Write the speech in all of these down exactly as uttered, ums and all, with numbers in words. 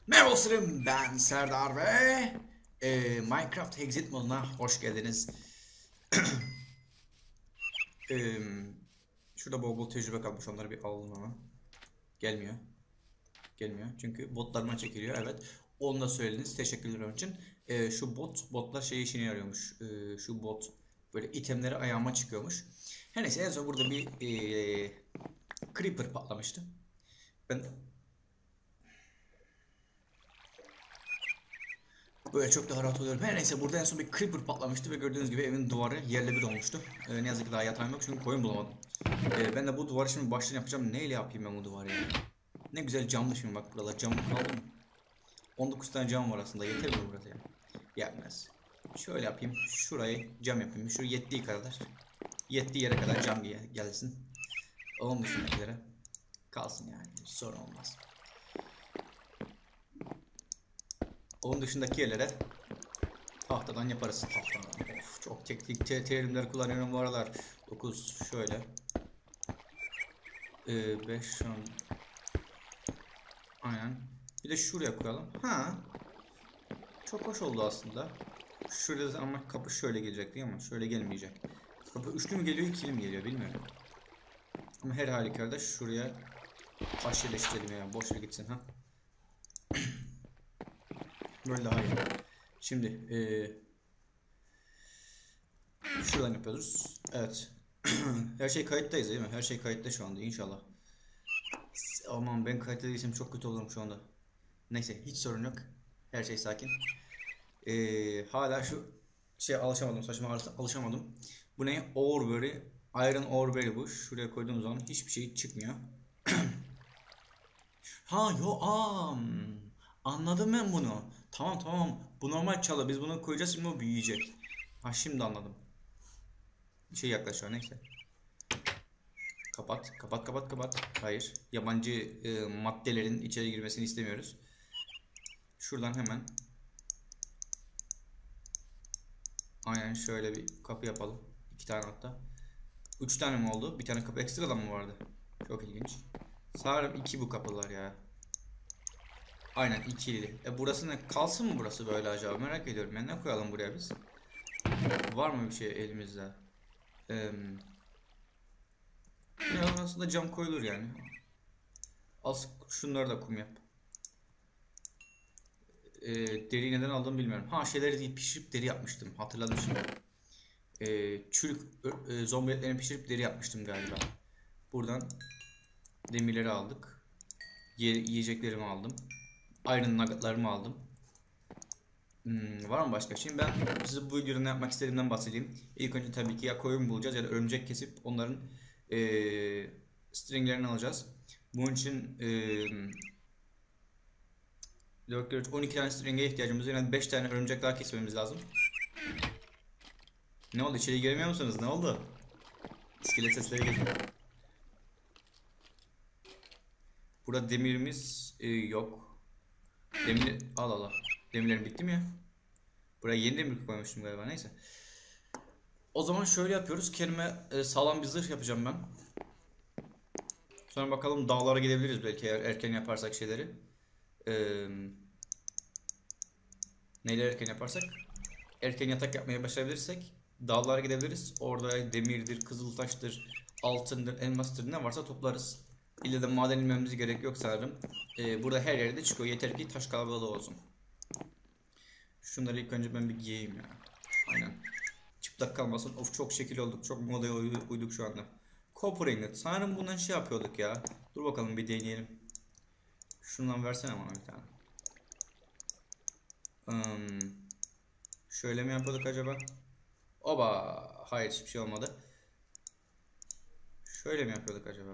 Merhaba dostlarım, ben Serdar ve e, Minecraft Exit moduna hoş geldiniz. e, Şurada bol bol tecrübe kalmış, onları bir alalım ama. Gelmiyor. Gelmiyor çünkü botlarıma çekiliyor, evet. Onu da söylediniz, teşekkürler onun için. E, şu bot, botlar şey işine yarıyormuş. E, şu bot böyle itemleri ayağıma çıkıyormuş. Her neyse, en son burada bir e, creeper patlamıştı. Ben Böyle çok daha rahat oluyorum. Her neyse, burada en son bir creeper patlamıştı ve gördüğünüz gibi evin duvarı yerle bir olmuştu. Ee, ne yazık ki daha yatağım yok çünkü koyun bulamadım. Ee, ben de bu duvarı şimdi baştan yapacağım. Neyle yapayım ben bu duvarı ya? Ne güzel camlı şimdi, bak buralar cam kaldı mı? on dokuz tane cam var aslında, yeter mi burası ya? Yetmez. Şöyle yapayım, şurayı cam yapayım. Şu yettiği kadar. Yettiği yere kadar cam gelsin. Onun dışındakilere kalsın yani, sorun olmaz. Onun dışındaki yerlere tahtadan yaparız. Tahtadan. Of, çok teknik te terimler kullanıyorum bu aralar. dokuz şöyle. Ee, beş şu an. Aynen. Bir de şuraya koyalım. Ha. Çok hoş oldu aslında. Şurada ama kapı şöyle gelecek değil mi? Şöyle gelmeyecek. Kapı üçlü mü geliyor, ikili mi geliyor bilmiyorum. Ama her halükarda şuraya taş yerleştirelim ya. Boş ver gitsin ha. Böyle daha iyi. Şimdi ee, şuradan yapıyoruz. Evet. Her şey kayıttayız değil mi? Her şey kayıtta şu anda inşallah. Aman, ben kayıtta değilsem çok kötü olurum şu anda. Neyse, hiç sorun yok. Her şey sakin. Ee, hala şu şeye alışamadım. Saçma alışamadım. Bu ne? Oreberry. Iron Oreberry bu. Şuraya koyduğum zaman hiçbir şey çıkmıyor. Ha yo am. Anladım ben bunu. Tamam tamam. Bu normal çalı. Biz bunu koyacağız, şimdi o büyüyecek. Ha, şimdi anladım. Bir şey yaklaşıyor, neyse. Kapat, kapat, kapat, kapat. Hayır, yabancı e, maddelerin içeri girmesini istemiyoruz. Şuradan hemen. Aynen şöyle bir kapı yapalım. İki tane hatta. Üç tane mi oldu? Bir tane kapı ekstradan mı vardı? Çok ilginç. Sanırım iki bu kapılar ya. Aynen ikili. E burası ne? Kalsın mı burası böyle acaba? Merak ediyorum. Yani ne koyalım buraya biz? Var mı bir şey elimizde? Eee... Ya aslında cam koyulur yani. Al şunları da kum yap. E, Deriyi neden aldım bilmiyorum. Ha, şeyleri değil, pişirip deri yapmıştım. Hatırladım şimdi. E, çürük e, zombi etlerini pişirip deri yapmıştım galiba. Buradan demirleri aldık. Ye yiyeceklerimi aldım. Iron nuggetlarımı aldım. Hmm, var mı başka? Şimdi ben size bu videoda ne yapmak istediğimden bahsedeyim. İlk önce tabii ki ya koyun bulacağız ya da örümcek kesip onların e, stringlerini alacağız. Bunun için e, on iki tane string'e ihtiyacımız var. Yani beş tane örümcek daha kesmemiz lazım. Ne oldu? İçeri giremiyor musunuz? Ne oldu? İskelet sesleri geliyor. Burada demirimiz e, yok. Demir al al al. Demirlerim bitti mi ya? Buraya yeni demir koymuştum galiba, neyse. O zaman şöyle yapıyoruz. Kendime e, sağlam bir zırh yapacağım ben. Sonra bakalım, dağlara gidebiliriz belki eğer erken yaparsak şeyleri. Eee Neyle erken yaparsak? Erken yatak yapmaya başlayabilirsek dağlara gidebiliriz. Orada demirdir, kızıltaştır, altındır, elmastır, ne varsa toplarız. İlle de maden inmemize gerek yok sanırım. Ee, burada her yerde çıkıyor. Yeter ki taş kalabalığı olsun. Şunları ilk önce ben bir giyeyim ya. Aynen. Çıplak kalmasın. Of, çok şekil olduk. Çok modaya uyduk şu anda. Copper ingot. Sanırım bundan şey yapıyorduk ya. Dur bakalım, bir deneyelim. Şundan versene bana bir tane. Hmm. Şöyle mi yapıyorduk acaba? Oba, hayır, hiçbir şey olmadı. Şöyle mi yapıyorduk acaba?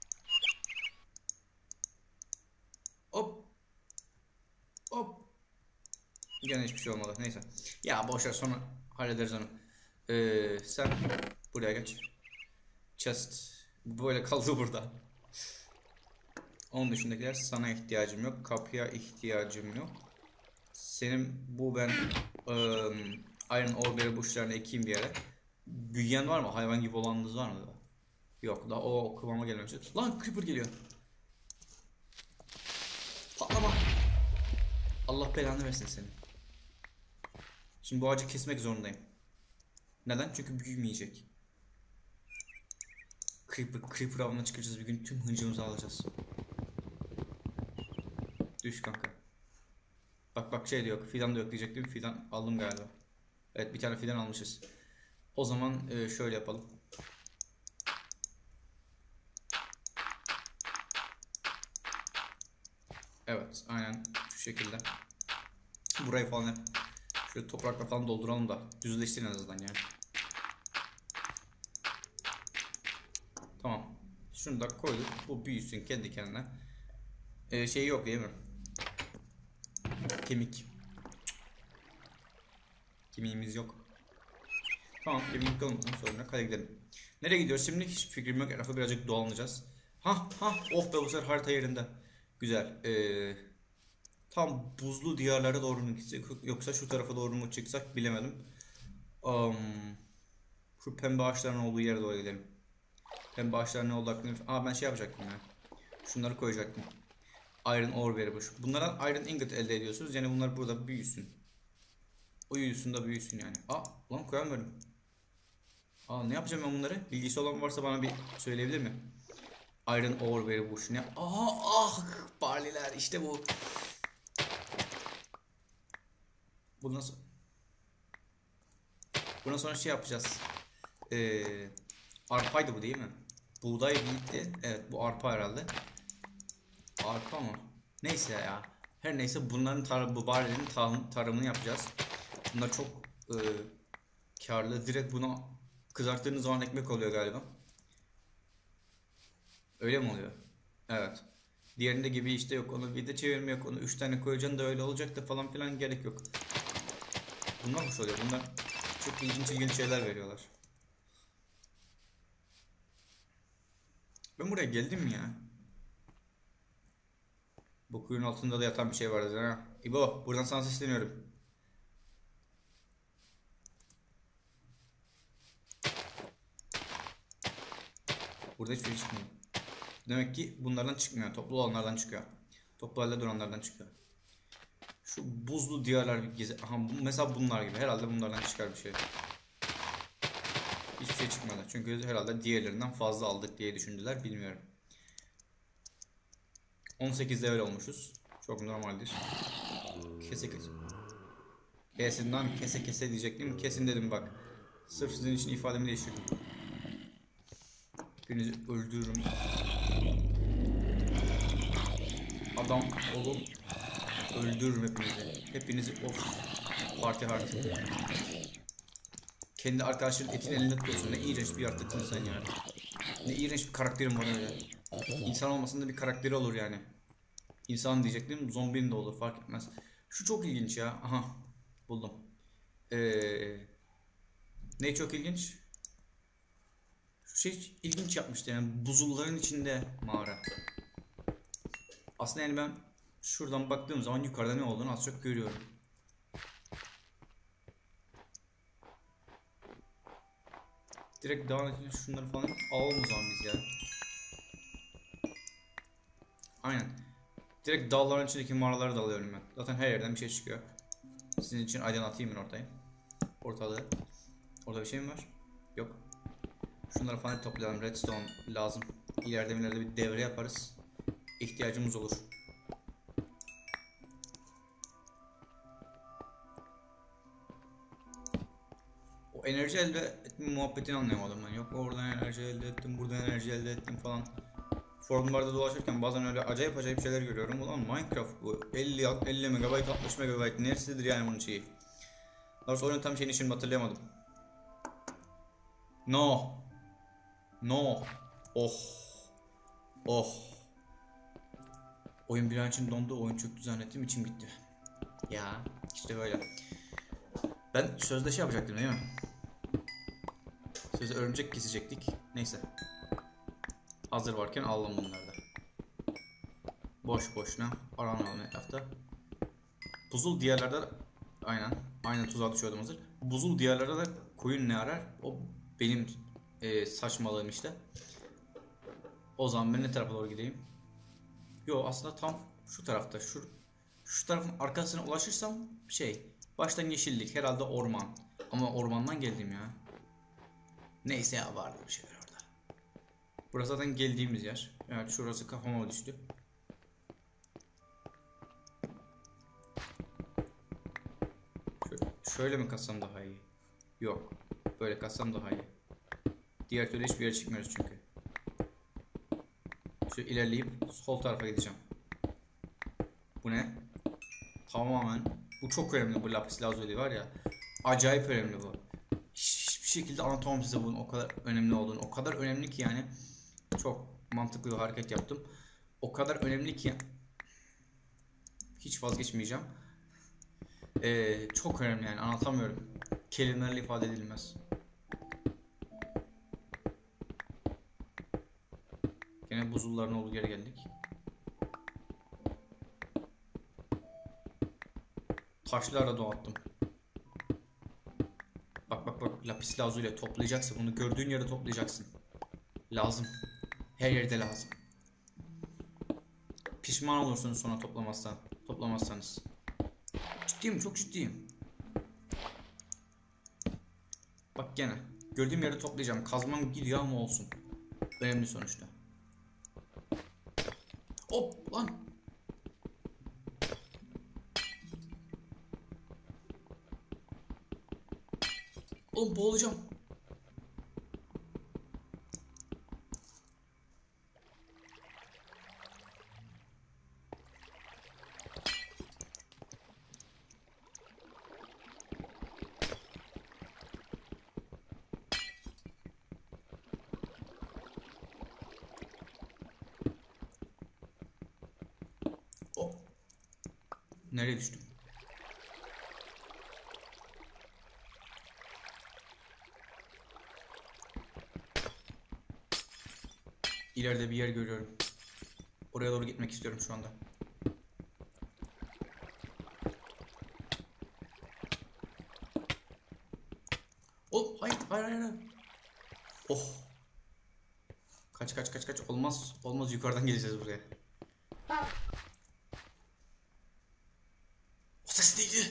Hop. Hop. Gene hiçbir şey olmadı. Neyse. Ya boşver, sonra hallederiz onu. Ee, sen buraya geç. Chest böyle kaldı burada. Onun dışındakiler, sana ihtiyacım yok. Kapıya ihtiyacım yok. Senin bu ben ıı, Iron Oreberry bushlarını ekeyim bir yere. Büyüyen var mı? Hayvan gibi olanınız var mı? Yok, daha o kıvama gelmemiş. Lan, creeper geliyor. Patlama. Allah belanı versin seni. Şimdi bu ağacı kesmek zorundayım. Neden? Çünkü büyümeyecek. Creeper, Creeper avına çıkacağız bir gün, tüm hıncımızı alacağız. Düş kanka. Bak bak şey de yok, fidan da yok diyecektim, fidan aldım galiba. Evet, bir tane fidan almışız. O zaman e, şöyle yapalım. Evet, aynen şu şekilde. Burayı falan hep şöyle toprakla falan dolduralım da düzleştirin en azından yani. Tamam. Şunu da koyduk. Bu büyüsün kendi kendine. Ee, şey yok değil mi? Kemik. Kemiğimiz yok. Tamam, kemik olmadan sonra kale gidelim. Nereye gidiyoruz şimdi? Hiç fikrim yok. Etrafı birazcık dolanacağız. Ha ha, oh be, bu sefer harita yerinde. Güzel. Ee, tam buzlu diyarlara doğru mu gitsek yoksa şu tarafa doğru mu çıksak bilemedim. Um, şu pembe ağaçların olduğu yere doğru gidelim. Pembe ağaçların ne olduğu hakkında... Aa, ben şey yapacaktım ya. Şunları koyacaktım. Iron ore verilmiş. Bunlardan iron ingot elde ediyorsunuz. Yani bunlar burada büyüsün. O büyüsün de büyüsün yani. Aa, lan koyamıyorum. Aa, ne yapacağım ben bunları? Bilgisi olan varsa bana bir söyleyebilir mi? Iron ore verilmiş. Ne? Aa, ah, barleyler işte bu. Bundan sonra Bundan sonra şey yapacağız. Ee, arpaydı bu değil mi? Buğday değildi. Evet, bu arpa herhalde. Arpa mı? Neyse ya. Her neyse, bunların tar bu barleylerin tar tarımını yapacağız. Bunlar çok e, karlı. Direkt bunu kızarttığınız zaman ekmek oluyor galiba. Öyle mi oluyor? Evet. Diğerinde gibi işte yok onu bir de çevirme yok onu üç tane koyacaksın da öyle olacak da falan filan, gerek yok. Bunlar hoş oluyor. Bunlar çok ilginç ilginç şeyler veriyorlar. Ben buraya geldim mi ya? Bu kuyunun altında da yatan bir şey vardı ha. İbo, buradan sana sesleniyorum. Burada hiçbir şey çıkmıyor. Demek ki bunlardan çıkmıyor. Toplu olanlardan çıkıyor. Toplu halde duranlardan çıkıyor. Şu buzlu diyarlar bir gezi. Aha, mesela bunlar gibi. Herhalde bunlardan çıkar bir şey. Hiçbir şey çıkmadı. Çünkü herhalde diğerlerinden fazla aldık diye düşündüler. Bilmiyorum. on sekiz level olmuşuz. Çok normaldir. Kese kese. Kesinden kese kese diyecektim. Kesin dedim bak. Sırf sizin için ifademi değiştirdim. Birinizi öldürürüm. Adam olun. Öldürürüm hepinizi. Hepinizi of. Parti harti. Kendi arkadaşların etin elinde tutuyorsun. Ne iğrenç bir yaratıksın sen yani. Ne iğrenç bir karakterin var öyle. İnsan olmasında bir karakteri olur yani. İnsan diyecektim, zombinin de olur, fark etmez. Şu çok ilginç ya. Aha, buldum. Ee, ne çok ilginç? Şu şey ilginç yapmıştı yani, buzulların içinde mağara. Aslında yani ben şuradan baktığım zaman yukarıda ne olduğunu az çok görüyorum. Direkt dağın içinde şunları falan alalım o zaman biz ya. Aynen. Direkt dağların içindeki mağaraları da alıyorum ben. Zaten her yerden bir şey çıkıyor. Sizin için aydınlatayım ben ortayı. Ortalığı. Orada bir şey mi var? Yok. Şunları falan toplayalım. Redstone lazım. İleride ileride bir devre yaparız. İhtiyacımız olur. O enerji elde etme muhabbetini anlayamadım ben. Yok oradan enerji elde ettim, buradan enerji elde ettim falan. Forumlarda dolaşırken bazen öyle acayip acayip şeyler görüyorum. Ulan Minecraft bu. elli elli megabayt, altmış megabayt neresidir yani bunun şeyi. Daha sonra oyunun tam şeyini şimdi hatırlayamadım. No. No. Oh. Oh. Oyun bir an için dondu. Oyun çöktü zannettim. İçim bitti. Ya işte böyle. Ben sözde şey yapacaktım değil mi? Sözde örümcek kesecektik. Neyse. Hazır varken alalım bunları da. Boş boşuna aramayalım etrafta. Buzul diyarlarda da... Aynen. Aynen tuzağa düşüyordum hazır. Buzul diyarlarda da koyun ne arar? O benim e, saçmalığım işte. O zaman ben ne tarafa doğru gideyim? Yo, aslında tam şu tarafta. Şu, Şu tarafın arkasına ulaşırsam şey, baştan yeşillik, herhalde orman. Ama ormandan geldim ya. Neyse ya, vardı bir şeyler orada. Burası zaten geldiğimiz yer. Evet, şurası kafama düştü. Şöyle, şöyle mi kassam daha iyi? Yok. Böyle kassam daha iyi. Diğer türlü hiçbir yere çıkmıyoruz çünkü. Şöyle ilerleyip sol tarafa gideceğim. Bu ne? Tamamen. Bu çok önemli, bu lapis lazuli var ya. Acayip önemli bu. Hiçbir şekilde anlatamam size bunun o kadar önemli olduğunu. O kadar önemli ki yani. Çok mantıklı bir hareket yaptım. O kadar önemli ki hiç vazgeçmeyeceğim. Ee, çok önemli yani, anlatamıyorum. Kelimelerle ifade edilmez. Yine buzulların olduğu yere geldik. Taşlarla doğattım. Bak bak bak, lapis lazuli toplayacaksın. Bunu gördüğün yere toplayacaksın. Lazım. Her yerde lazım. Pişman olursunuz sonra toplamazsan, toplamazsanız. Ciddiyim, çok ciddiyim. Bak gene. Gördüğüm yerde toplayacağım. Kazmam gidiyor ama olsun. Önemli sonuçta. Hop lan. Oğlum boğulacağım. Hop. Nereye düştüm? İleride bir yer görüyorum. Oraya doğru gitmek istiyorum şu anda. Oh, hayır, hayır, hayır. Oh. Kaç, kaç, kaç, kaç. Olmaz, olmaz. Yukarıdan geleceğiz buraya. O ses neydi?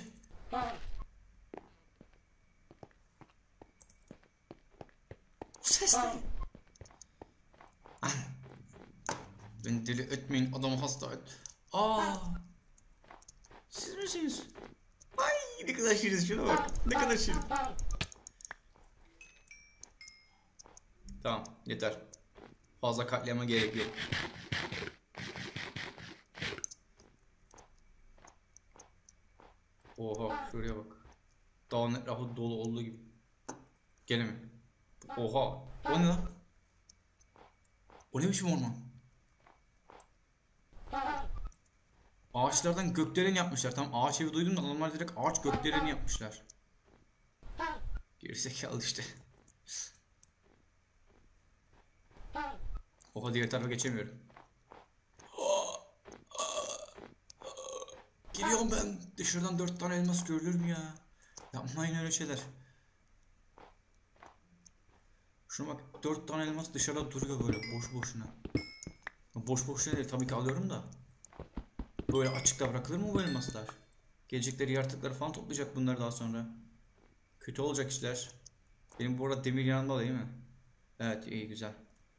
O ses neydi? Beni deli etmeyin, adamı hasta et. Aa, siz misiniz? Ay, ne kadar şiriz, şuna bak. Ne kadar şirin. Tamam, yeter. Fazla katliama gerek yok. Oha, şuraya bak. Dağın etrafı dolu olduğu gibi. Gene mi? Oha, o ne lan? O ne biçim orman? Ağaçlardan gökdelen yapmışlar. Tam ağaç evi duydum da adamlar direkt ağaç gökdeleni yapmışlar. Gerizekalı işte. Oha, diğer tarafa geçemiyorum. Geliyorum ben. Dışarıdan dört tane elmas görülür mü ya? Yapmayın öyle şeyler. Şuna bak, dört tane elmas dışarıda duruyor böyle boş boşuna. Boş boşuna değil tabii ki, alıyorum da. Böyle açıkta bırakılır mı bu elmaslar? Gelecekleri yaratıkları falan toplayacak bunlar daha sonra. Kötü olacak işler. Benim bu arada demir yanımda değil mi? Evet, iyi, güzel.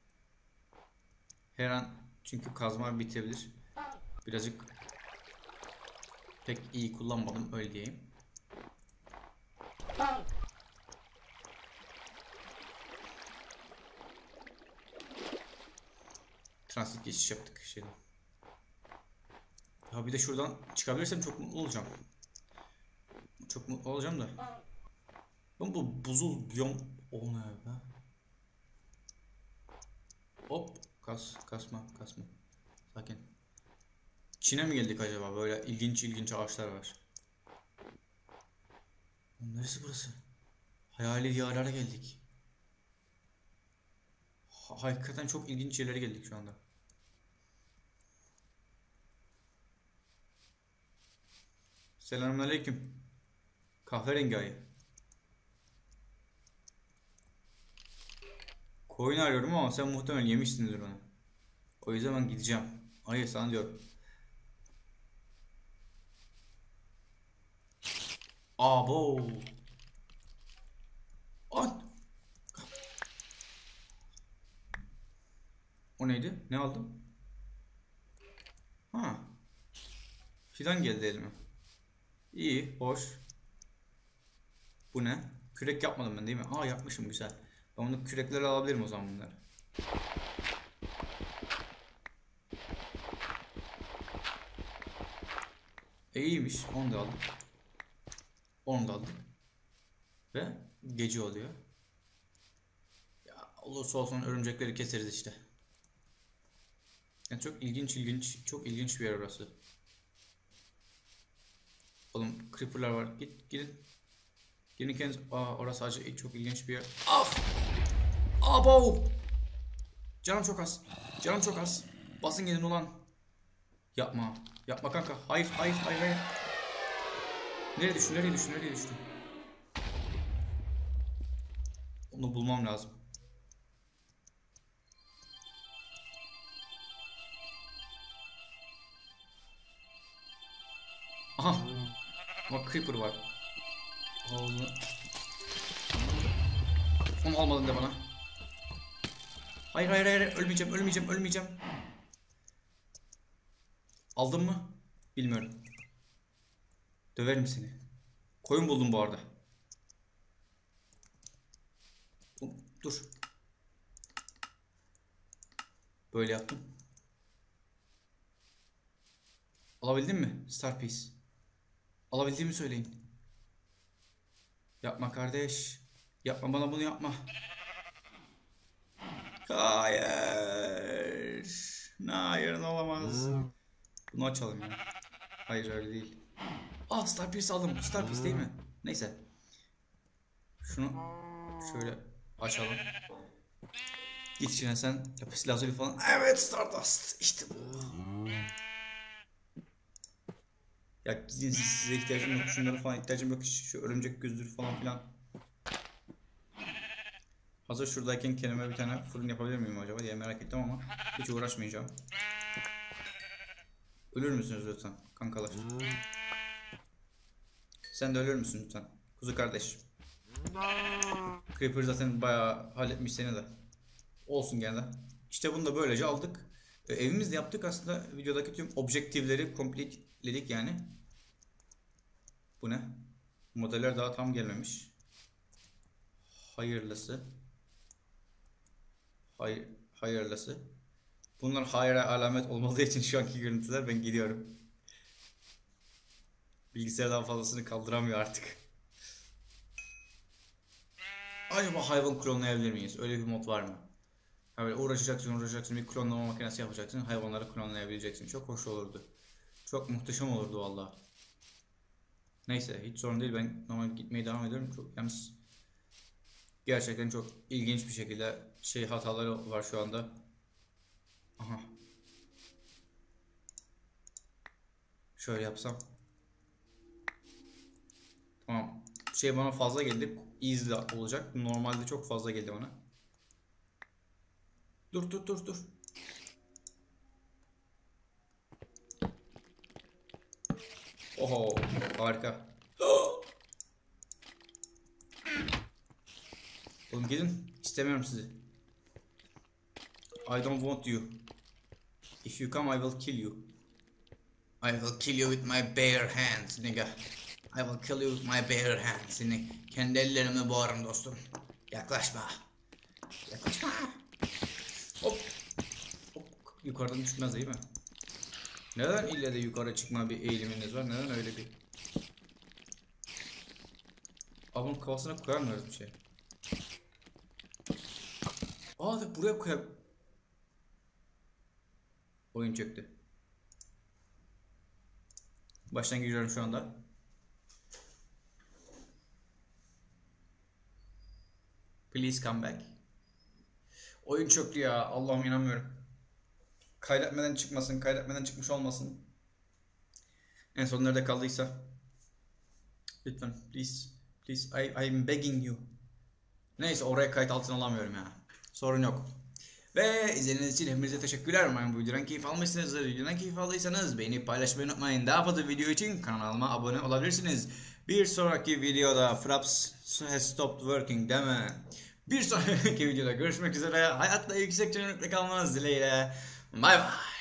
Her an çünkü kazma bitebilir. Birazcık pek iyi kullanmadım, öyle diyeyim. Transit geçiş yaptık şeyden. Ya bir de şuradan çıkabilirsem çok mutlu olacağım. Çok mutlu olacağım da. Ben bu buzul biyom, o ne be? Hop, kas kasma kasma. Sakin. Çin'e mi geldik acaba? Böyle ilginç ilginç ağaçlar var. Neresi burası? Hayali diyarlara geldik. Ha, hakikaten çok ilginç yerlere geldik şu anda. Selamünaleyküm. Kahverengi ayı. Koyun arıyorum ama sen muhtemelen yemişsindir onu. O yüzden ben gideceğim. Hayır, sana diyorum. Abo. An. O neydi? Ne aldım? Ha. Fidan geldi elime. İyi, hoş. Bu ne? Kürek yapmadım ben değil mi? Aa yapmışım, güzel. Ben bunu kürekleri alabilirim o zaman bunları. E iyiymiş. Onu da aldım. Onu da aldım. Ve gece oluyor. Ya olursa olsun örümcekleri keseriz işte. Yani çok ilginç ilginç çok ilginç bir yer orası. Oğlum creeper'lar var. Git gidin. Gidin kendiniz. Aa orası acı çok ilginç bir yer. Ah! Abo! Canım çok az. Canım çok az. Basın gidin ulan. Yapma. Yapma kanka. Hayır hayır hayır hayır. Nereye düştün? Nereye düştün? Nereye düştün? Onu bulmam lazım. Aha. Bak creeper var. Ağzını. Onu almadın de bana. Hayır hayır hayır. Ölmeyeceğim ölmeyeceğim ölmeyeceğim. Aldın mı? Bilmiyorum. Döverim seni. Koyun buldum bu arada. Dur. Böyle yaptım. Alabildin mi? Star Piece. Alabildiğimi söyleyin. Yapma kardeş. Yapma bana bunu yapma. Hayır. Hayır olamaz. Bunu açalım ya. Hayır öyle değil. Ah Star Piece aldım. Star Piece değil mi? Neyse. Şunu şöyle açalım. Git içine sen. Lapis lazuli falan. Evet Stardust. İşte bu. Ya gidin size ihtiyacım yok. Şunlara falan ihtiyacım yok. Şu örümcek gözlüğü falan filan. Hazır şuradayken kendime bir tane fırın yapabilir miyim acaba diye merak ettim ama hiç uğraşmayacağım. Ölür müsünüz lütfen kankalar? Sen de ölür müsün lütfen? Kuzu kardeş. Creeper zaten bayağı halletmiş seni de. Olsun gene de. İşte bunu da böylece aldık. E, evimizde yaptık aslında videodaki tüm objektifleri completeledik yani. Bu ne? Modeller daha tam gelmemiş. Hayırlısı. Hayır, hayırlısı. Bunlar hayra alamet olmadığı için şu anki görüntüler ben gidiyorum. Bilgisayar daha fazlasını kaldıramıyor artık. Acaba hayvan klonlayabilir miyiz? Öyle bir mod var mı? Ha böyle uğraşacaksın uğraşacaksın bir klonlama makinesi yapacaksın. Hayvanları klonlayabileceksin. Çok hoş olurdu. Çok muhteşem olurdu valla. Neyse hiç sorun değil, ben normal gitmeye devam ediyorum. Çok yalnız gerçekten çok ilginç bir şekilde şey hataları var şu anda. Aha. Şöyle yapsam. Tamam. Şey bana fazla geldi. Easy olacak. Normalde çok fazla geldi bana. Dur dur dur dur. Oho harika. Oğlum gelin. İstemiyorum sizi. I don't want you. If you come I will kill you. I will kill you with my bare hands nigga. I will kill you with my bare hands. Seni kendi ellerimle boğarım dostum. Yaklaşma. Yaklaşma. Hop. Hop. Yukarıdan düşmez değil mi? Neden ille de yukarı çıkma bir eğiliminiz var? Neden öyle bir... Abonun kafasına koyamıyoruz bir şey. Aa da buraya koyar. Oyun çöktü. Baştan giriyorum şu anda. Please come back. Oyun çöktü ya. Allah'ım inanmıyorum. Kaydetmeden çıkmasın. Kaydetmeden çıkmış olmasın. En son nerede kaldıysa. Lütfen. Please. Please. I, I'm begging you. Neyse oraya kayıt altına alamıyorum ya. Sorun yok. Ve izlediğiniz için hepinize teşekkürler. Umarım bu videodan keyif almışsınızdır. Videodan keyif aldıysanız beğenip paylaşmayı unutmayın. Daha fazla video için kanalıma abone olabilirsiniz. Bir sonraki videoda Fraps has stopped working deme. Bir sonraki videoda görüşmek üzere. Hayatta yüksek çözünürlükle kalmanız dileğiyle. Bay bay.